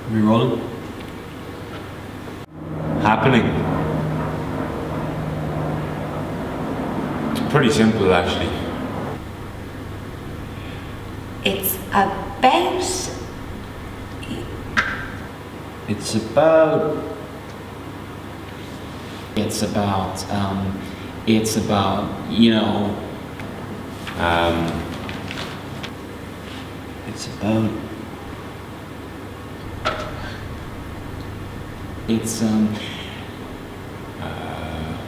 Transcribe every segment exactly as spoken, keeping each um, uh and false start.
Are we rolling? Happening. It's pretty simple, actually. It's about... It's about... It's about, um, it's about, you know... Um... It's about... It's, um... Uh...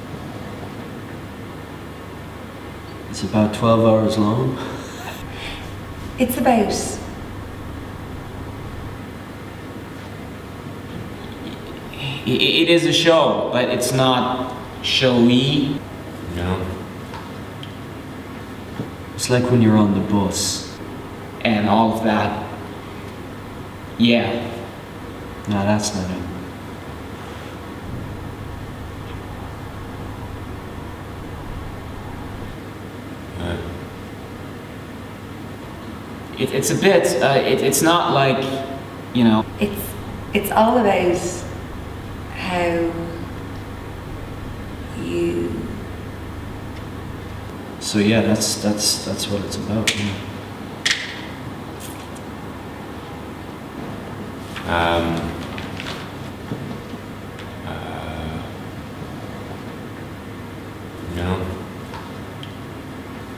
It's about twelve hours long. It's about... It is a show, but it's not showy. No. It's like when you're on the bus. And all of that. Yeah. No, that's not it. Uh, It, it's a bit, uh, it, it's not like, you know. It's, it's all about how you... So yeah, that's that's that's what it's about. Yeah. um...